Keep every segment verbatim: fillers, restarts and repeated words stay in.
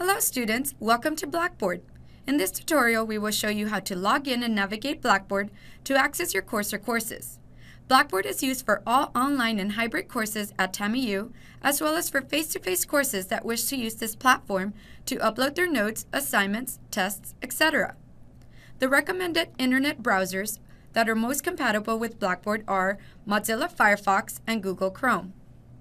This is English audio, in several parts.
Hello students, welcome to Blackboard. In this tutorial, we will show you how to log in and navigate Blackboard to access your course or courses. Blackboard is used for all online and hybrid courses at TAMIU, as well as for face-to-face courses that wish to use this platform to upload their notes, assignments, tests, et cetera. The recommended internet browsers that are most compatible with Blackboard are Mozilla Firefox and Google Chrome.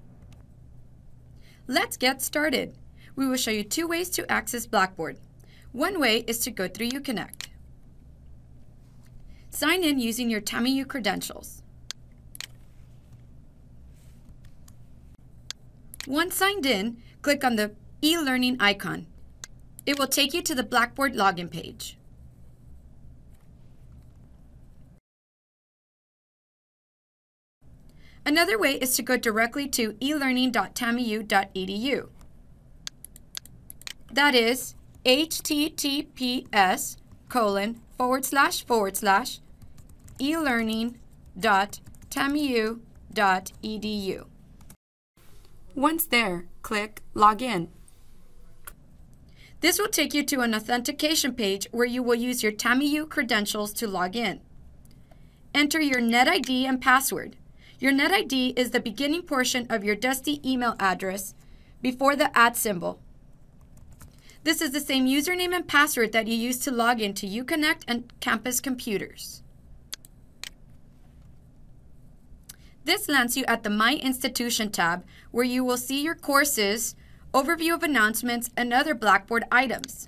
Let's get started. We will show you two ways to access Blackboard. One way is to go through UConnect. Sign in using your TAMIU credentials. Once signed in, click on the eLearning icon. It will take you to the Blackboard login page. Another way is to go directly to e learning dot tamiu dot e d u. That is https colon forward slash forward slash elearning dot tamiu dot e d u. Once there, click Login. This will take you to an authentication page where you will use your TAMIU credentials to log in. Enter your NetID and password. Your NetID is the beginning portion of your dusty email address before the at symbol. This is the same username and password that you use to log into UConnect and campus computers. This lands you at the My Institution tab, where you will see your courses, overview of announcements, and other Blackboard items.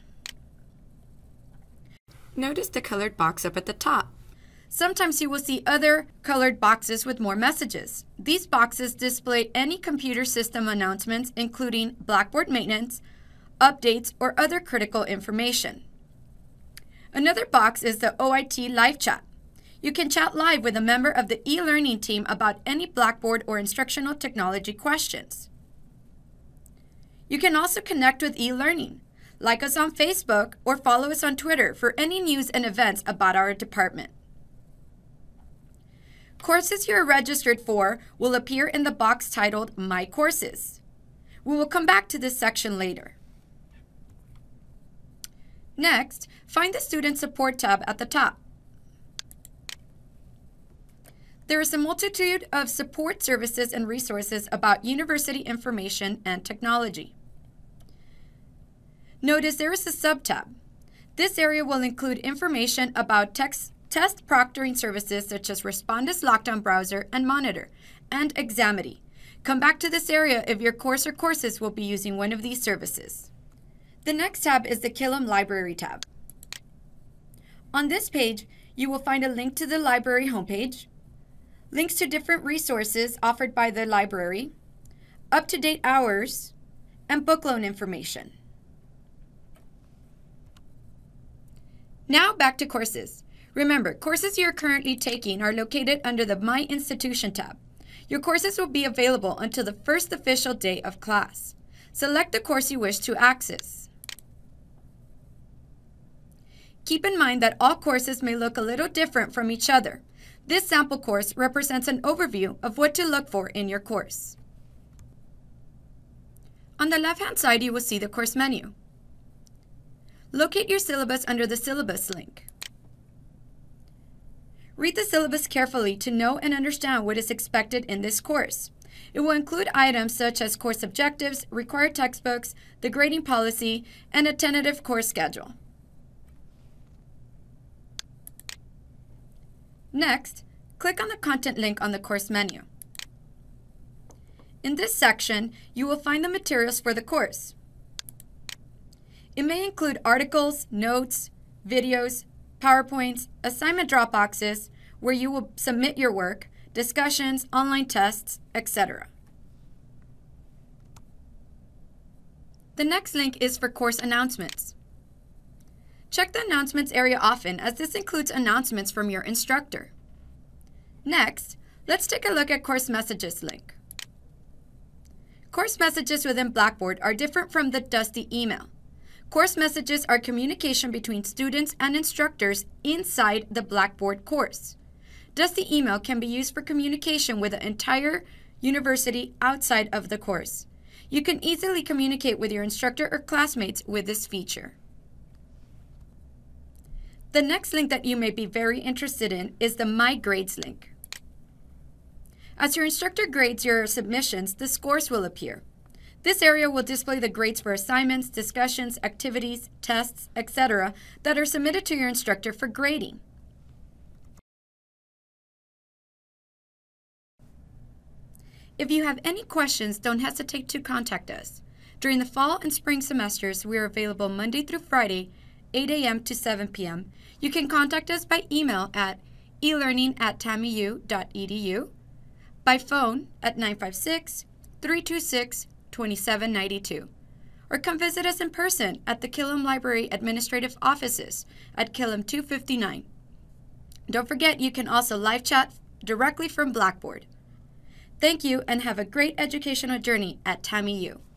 Notice the colored box up at the top. Sometimes you will see other colored boxes with more messages. These boxes display any computer system announcements, including Blackboard maintenance, updates, or other critical information. Another box is the Oit Live Chat. You can chat live with a member of the eLearning team about any Blackboard or instructional technology questions. You can also connect with eLearning. Like us on Facebook or follow us on Twitter for any news and events about our department. Courses you are registered for will appear in the box titled My Courses. We will come back to this section later. Next, find the Student Support tab at the top. There is a multitude of support services and resources about university information and technology. Notice there is a sub-tab. This area will include information about text, test proctoring services such as Respondus Lockdown Browser and Monitor, and Examity. Come back to this area if your course or courses will be using one of these services. The next tab is the Killam Library tab. On this page, you will find a link to the library homepage, links to different resources offered by the library, up-to-date hours, and book loan information. Now back to courses. Remember, courses you are currently taking are located under the My Institution tab. Your courses will be available until the first official day of class. Select the course you wish to access. Keep in mind that all courses may look a little different from each other. This sample course represents an overview of what to look for in your course. On the left-hand side, you will see the course menu. Locate your syllabus under the syllabus link. Read the syllabus carefully to know and understand what is expected in this course. It will include items such as course objectives, required textbooks, the grading policy, and a tentative course schedule. Next, click on the content link on the course menu. In this section, you will find the materials for the course. It may include articles, notes, videos, PowerPoints, assignment drop boxes where you will submit your work, discussions, online tests, et cetera. The next link is for course announcements. Check the announcements area often, as this includes announcements from your instructor. Next, let's take a look at Course Messages link. Course messages within Blackboard are different from the dusty email. Course messages are communication between students and instructors inside the Blackboard course. Dusty email can be used for communication with the entire university outside of the course. You can easily communicate with your instructor or classmates with this feature. The next link that you may be very interested in is the My Grades link. As your instructor grades your submissions, the scores will appear. This area will display the grades for assignments, discussions, activities, tests, et cetera that are submitted to your instructor for grading. If you have any questions, don't hesitate to contact us. During the fall and spring semesters, we are available Monday through Friday, eight A M to seven P M You can contact us by email at e learning at tamiu dot e d u, by phone at nine five six, three two six, two seven nine two, or come visit us in person at the Killam Library Administrative Offices at Killam two fifty-nine. Don't forget, you can also live chat directly from Blackboard. Thank you and have a great educational journey at TAMIU.